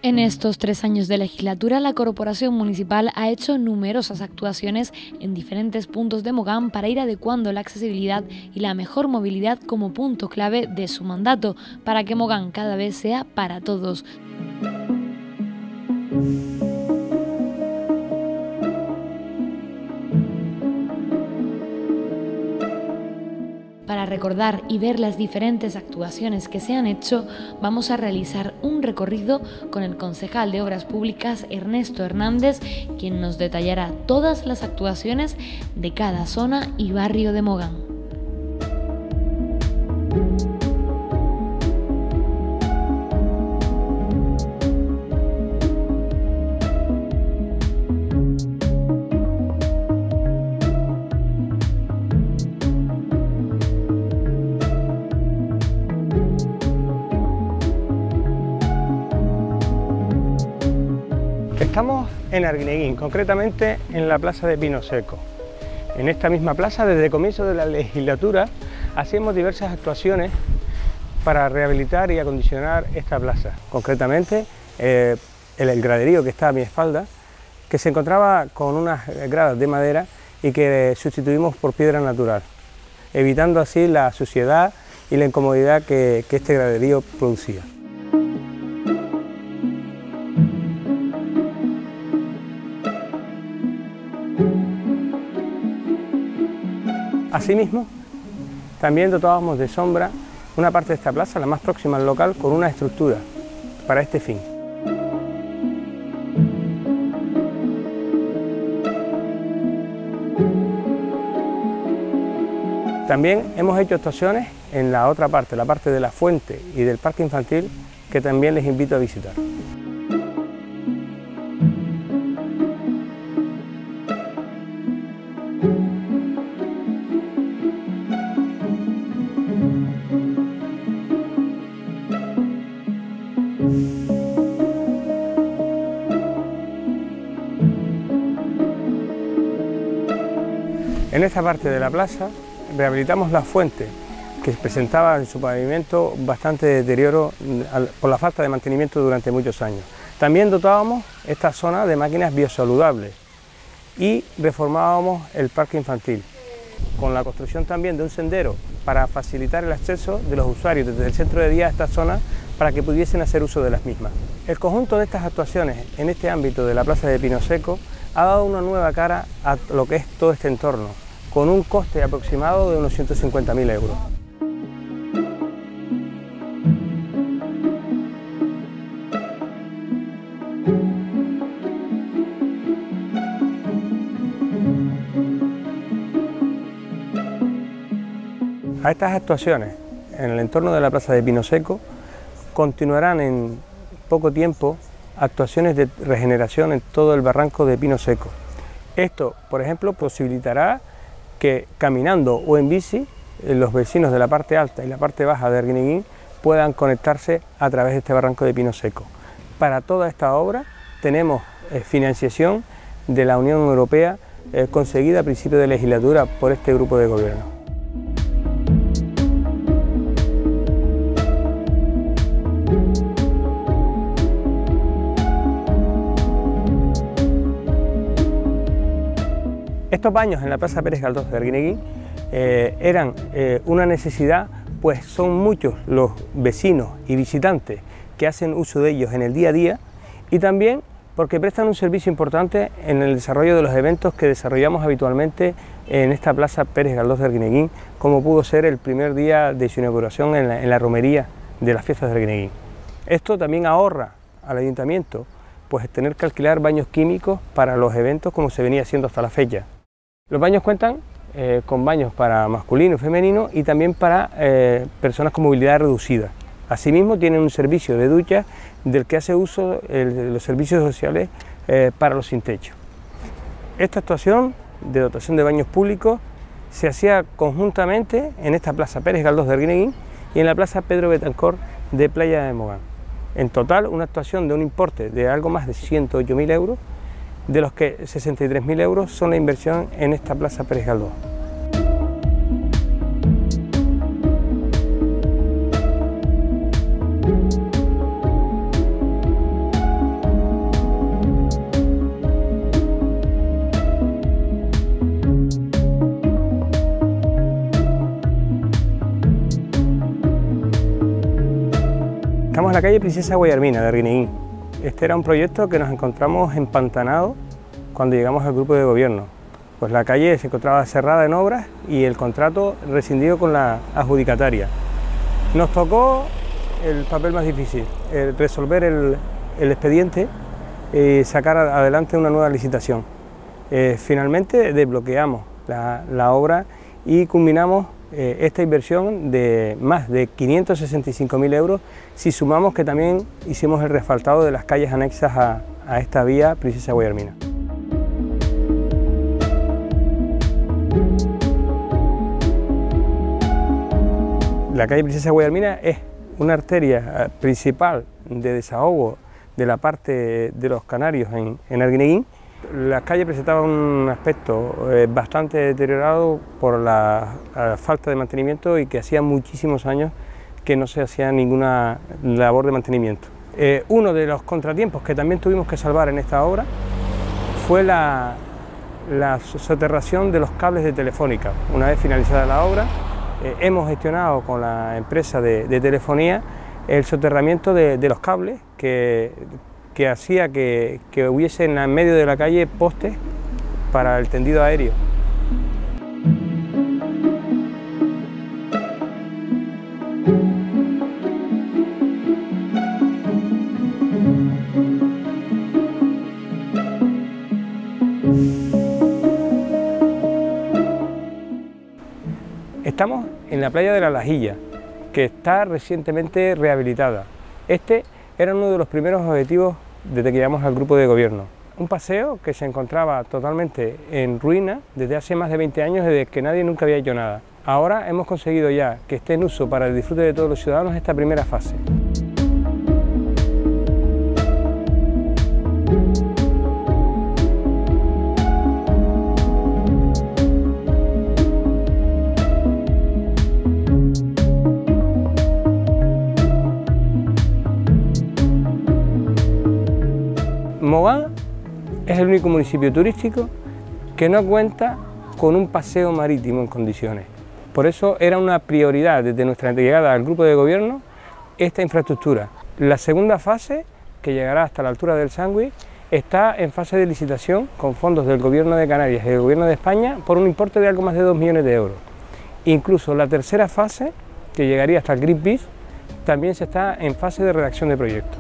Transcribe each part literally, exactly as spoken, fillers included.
En estos tres años de legislatura, la Corporación Municipal ha hecho numerosas actuaciones en diferentes puntos de Mogán para ir adecuando la accesibilidad y la mejor movilidad como punto clave de su mandato, para que Mogán cada vez sea para todos. Para recordar y ver las diferentes actuaciones que se han hecho, vamos a realizar un recorrido con el concejal de Obras Públicas, Ernesto Hernández, quien nos detallará todas las actuaciones de cada zona y barrio de Mogán. Estamos en Arguineguín, concretamente en la plaza de Pino Seco. En esta misma plaza, desde el comienzo de la legislatura, hacemos diversas actuaciones para rehabilitar y acondicionar esta plaza. Concretamente, eh, el, el graderío que está a mi espalda, que se encontraba con unas gradas de madera y que sustituimos por piedra natural, evitando así la suciedad y la incomodidad que, que este graderío producía. Asimismo, también dotábamos de sombra una parte de esta plaza, la más próxima al local, con una estructura para este fin. También hemos hecho actuaciones en la otra parte, la parte de la fuente y del parque infantil, que también les invito a visitar. En esta parte de la plaza rehabilitamos la fuente, que presentaba en su pavimento bastante deterioro por la falta de mantenimiento durante muchos años. También dotábamos esta zona de máquinas biosaludables y reformábamos el parque infantil, con la construcción también de un sendero para facilitar el acceso de los usuarios desde el centro de día a esta zona para que pudiesen hacer uso de las mismas. El conjunto de estas actuaciones en este ámbito de la plaza de Pino Seco ha dado una nueva cara a lo que es todo este entorno, con un coste aproximado de unos ciento cincuenta mil euros. A estas actuaciones en el entorno de la plaza de Pino Seco continuarán en poco tiempo actuaciones de regeneración en todo el barranco de Pino Seco. Esto, por ejemplo, posibilitará que caminando o en bici los vecinos de la parte alta y la parte baja de Arguineguín puedan conectarse a través de este barranco de Pino Seco. Para toda esta obra tenemos eh, financiación de la Unión Europea eh, conseguida a principio de legislatura por este grupo de gobierno. Estos baños en la Plaza Pérez Galdós de Arguineguín eh, eran eh, una necesidad, pues son muchos los vecinos y visitantes que hacen uso de ellos en el día a día, y también porque prestan un servicio importante en el desarrollo de los eventos que desarrollamos habitualmente en esta Plaza Pérez Galdós de Arguineguín, como pudo ser el primer día de su inauguración en la, en la romería de las fiestas de Arguineguín. Esto también ahorra al ayuntamiento pues tener que alquilar baños químicos para los eventos, como se venía haciendo hasta la fecha. Los baños cuentan eh, con baños para masculino y femenino y también para eh, personas con movilidad reducida. Asimismo tienen un servicio de ducha del que hace uso el, los servicios sociales eh, para los sin techo. Esta actuación de dotación de baños públicos se hacía conjuntamente en esta Plaza Pérez Galdós de Arguineguín y en la Plaza Pedro Betancor de Playa de Mogán. En total, una actuación de un importe de algo más de ciento ocho mil euros, de los que sesenta y tres mil euros son la inversión en esta Plaza Pérez Galdós. la calle Princesa Guillermina de Arguineguín. Este era un proyecto que nos encontramos empantanado cuando llegamos al grupo de gobierno. Pues la calle se encontraba cerrada en obras y el contrato rescindido con la adjudicataria. Nos tocó el papel más difícil, el resolver el, el expediente y sacar adelante una nueva licitación. Eh, finalmente desbloqueamos la, la obra y culminamos eh, esta inversión de más de quinientos sesenta y cinco mil euros si sumamos que también hicimos el reasfaltado de las calles anexas a, a esta vía Princesa Guillermina. La calle Princesa Guillermina es una arteria principal de desahogo de la parte de los canarios en, en Arguineguín. La calle presentaba un aspecto eh, bastante deteriorado por la, la falta de mantenimiento y que hacía muchísimos años que no se hacía ninguna labor de mantenimiento. Eh, uno de los contratiempos que también tuvimos que salvar en esta obra fue la, la soterración de los cables de Telefónica. Una vez finalizada la obra, eh, hemos gestionado con la empresa de, de telefonía el soterramiento de, de los cables que, que hacía que, que hubiese en medio de la calle postes para el tendido aéreo. Estamos en la playa de la Lajilla, que está recientemente rehabilitada. Este era uno de los primeros objetivos desde que llegamos al grupo de gobierno. Un paseo que se encontraba totalmente en ruina desde hace más de veinte años, desde que nadie nunca había hecho nada. Ahora hemos conseguido ya que esté en uso para el disfrute de todos los ciudadanos esta primera fase. Mogán es el único municipio turístico que no cuenta con un paseo marítimo en condiciones. Por eso era una prioridad desde nuestra llegada al grupo de gobierno esta infraestructura. La segunda fase, que llegará hasta la altura del Sangüí, está en fase de licitación con fondos del Gobierno de Canarias y del Gobierno de España por un importe de algo más de dos millones de euros. Incluso la tercera fase, que llegaría hasta el Green Beach, también se está en fase de redacción de proyecto.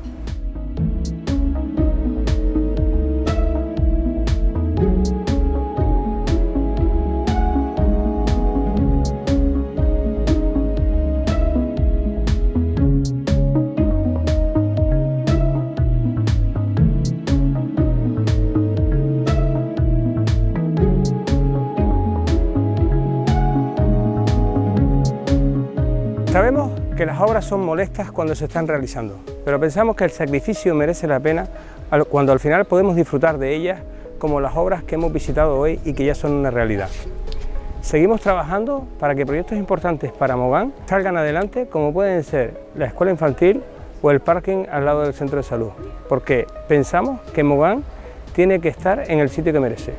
Sabemos que las obras son molestas cuando se están realizando, pero pensamos que el sacrificio merece la pena cuando al final podemos disfrutar de ellas, como las obras que hemos visitado hoy y que ya son una realidad. Seguimos trabajando para que proyectos importantes para Mogán salgan adelante, como pueden ser la escuela infantil o el parking al lado del centro de salud, porque pensamos que Mogán tiene que estar en el sitio que merece.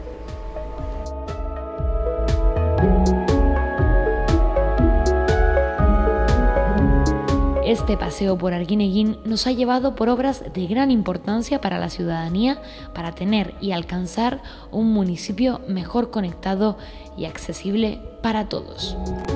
Este paseo por Arguineguín nos ha llevado por obras de gran importancia para la ciudadanía para tener y alcanzar un municipio mejor conectado y accesible para todos.